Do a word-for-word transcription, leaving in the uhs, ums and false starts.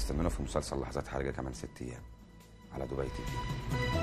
استنونا في مسلسل لحظات حرجه كمان ست ايام على دبي تي في.